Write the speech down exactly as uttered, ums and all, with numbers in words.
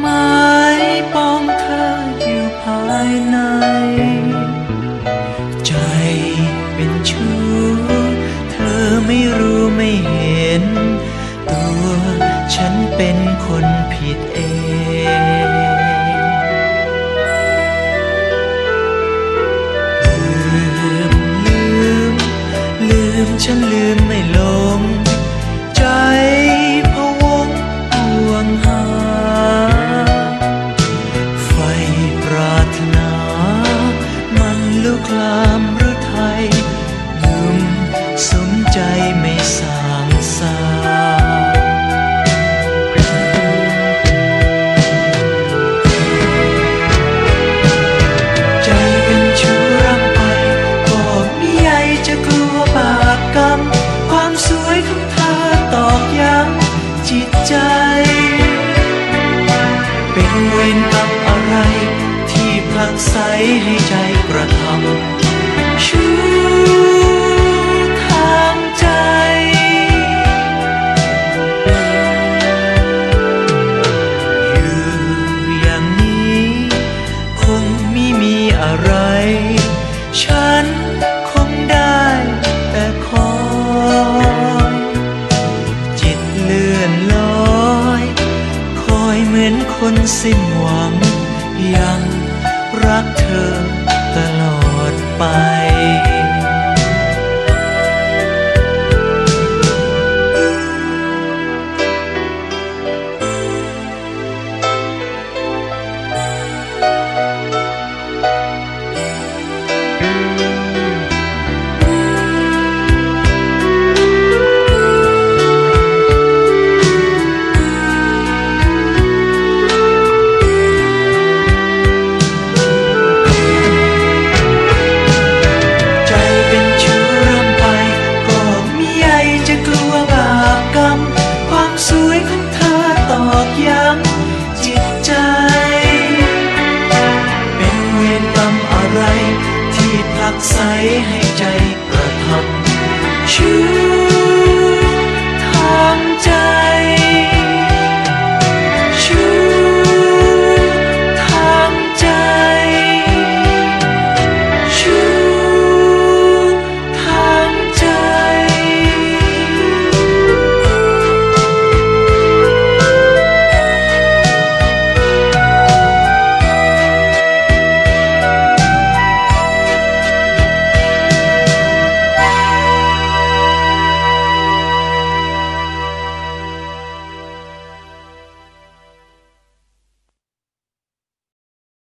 หมายปองเธออยู่ภายในใจเป็นชู้เธอไม่รู้ไม่เห็นตัวฉันเป็นคนผิดเองลืมลืมลืมฉันลืมไม่ลงใจพะวงห่วงหาไฟปรารถนามันลุกลามหรือไทยลืมสมใจไม่สางสาใจเป็นชู้รำไปก็มิใยจะกลัวบาปกรรมความสวยของเธอตอกย้ำจิตใจเป็นเวรกรรมอะไรที่ผลักไสให้ใจกระทำชู้ทางใจอยู่อย่างนี้คงไม่มีอะไรฉันคงได้แต่คอยจิตเลื่อนลอยคอยเหมือนคนสิ้นหวังยังรักเธอตลอดไปสวยของเธอตอกย้ำจิตใจเป็นเวรกรรมอะไรที่ผลักไสให้ใจกระทำชู้